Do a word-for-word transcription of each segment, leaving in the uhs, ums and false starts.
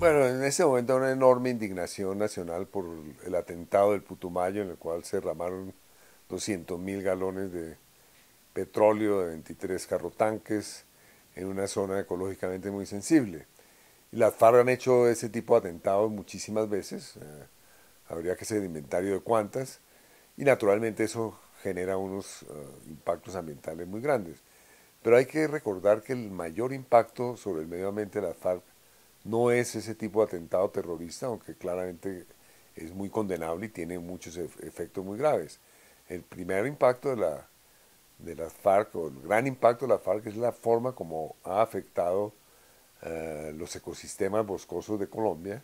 Bueno, en ese momento hay una enorme indignación nacional por el atentado del Putumayo, en el cual se derramaron doscientos mil galones de petróleo de veintitrés carrotanques en una zona ecológicamente muy sensible. Y las FARC han hecho ese tipo de atentados muchísimas veces, eh, habría que hacer el inventario de cuántas, y naturalmente eso genera unos uh, impactos ambientales muy grandes. Pero hay que recordar que el mayor impacto sobre el medio ambiente de las FARC no es ese tipo de atentado terrorista, aunque claramente es muy condenable y tiene muchos efectos muy graves. El primer impacto de, la, de las FARC, o el gran impacto de las FARC, es la forma como ha afectado uh, los ecosistemas boscosos de Colombia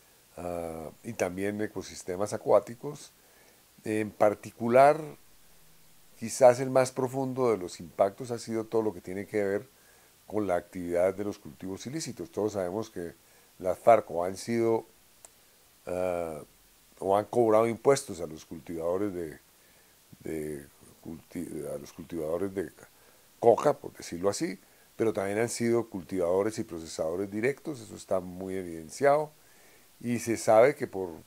uh, y también ecosistemas acuáticos. En particular, quizás el más profundo de los impactos ha sido todo lo que tiene que ver con la actividad de los cultivos ilícitos. Todos sabemos que las FARC o han sido uh, o han cobrado impuestos a los cultivadores de, de culti a los cultivadores de coca, por decirlo así, pero también han sido cultivadores y procesadores directos, eso está muy evidenciado, y se sabe que por,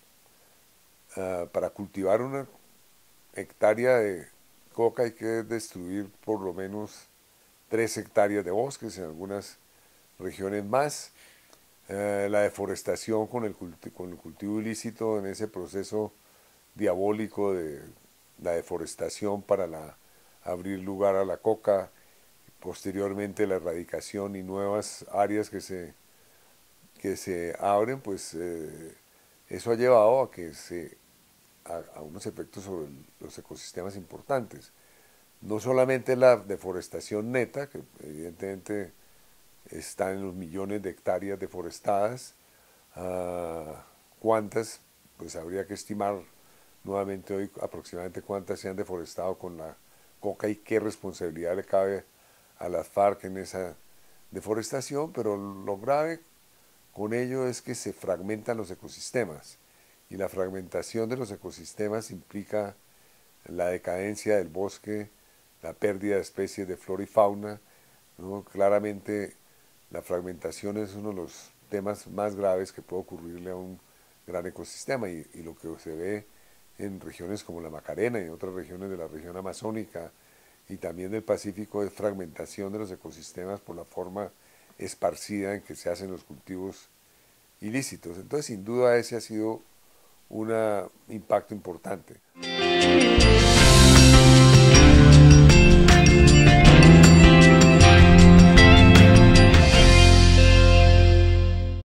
uh, para cultivar una hectárea de coca hay que destruir por lo menos tres hectáreas de bosques, en algunas regiones más. Eh, la deforestación con el, con el cultivo ilícito en ese proceso diabólico de la deforestación para la, abrir lugar a la coca, posteriormente la erradicación y nuevas áreas que se, que se abren, pues eh, eso ha llevado a que se a, a unos efectos sobre el, los ecosistemas importantes. No solamente la deforestación neta, que evidentemente está en los millones de hectáreas deforestadas, uh, cuántas, pues habría que estimar nuevamente hoy aproximadamente cuántas se han deforestado con la coca y qué responsabilidad le cabe a las FARC en esa deforestación, pero lo grave con ello es que se fragmentan los ecosistemas y la fragmentación de los ecosistemas implica la decadencia del bosque, la pérdida de especies de flora y fauna, ¿no? Claramente la fragmentación es uno de los temas más graves que puede ocurrirle a un gran ecosistema y, y lo que se ve en regiones como la Macarena y en otras regiones de la región amazónica y también del Pacífico es fragmentación de los ecosistemas por la forma esparcida en que se hacen los cultivos ilícitos. Entonces, sin duda, ese ha sido un impacto importante.